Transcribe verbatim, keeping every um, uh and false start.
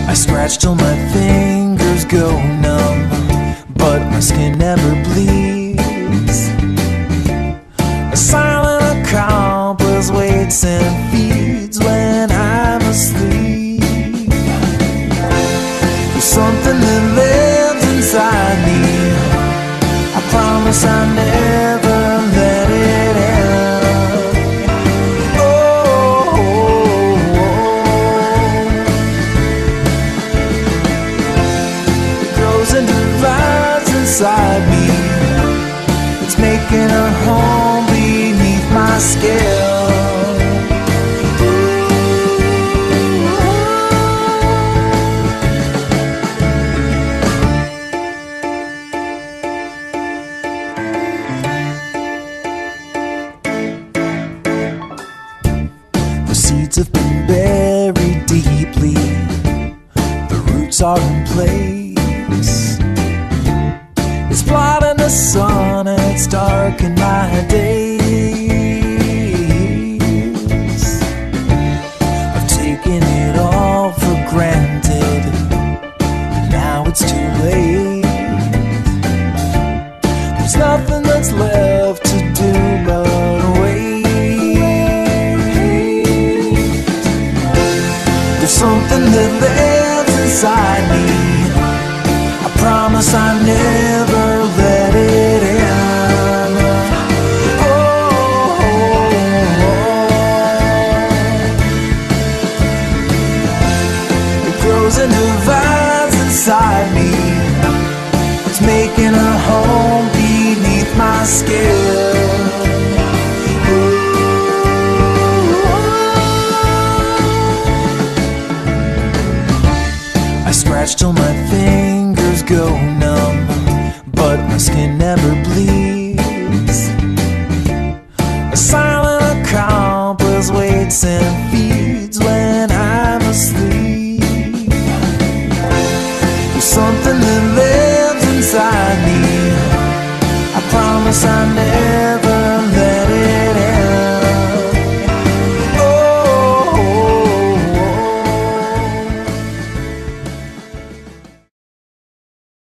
I scratch till my fingers go numb, but my skin never bleeds. A silent accomplice waits and feeds when I'm asleep. There's something that lives inside me. I promise I never let it end. Oh, oh, oh. It grows and divides inside me. It's making a home beneath my skin. Have been buried deeply, the roots are in place. It's blotting the sun and it's darkened my days. I've taken it all for granted, but now it's too late. There's nothing that's left to do but wait. There's something that lives inside me. I promise I never let it end. Oh, oh, oh. It grows and divides inside me. It's making a home beneath my skin. I scratch till my fingers go numb, but my skin never bleeds. A silent accomplice waits and